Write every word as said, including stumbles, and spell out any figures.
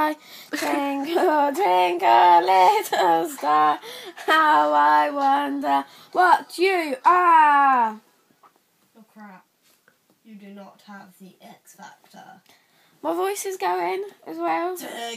sky. Twinkle, twinkle, little star, how I wonder what you are. Oh crap. You do not have the X Factor. My voice is going as well.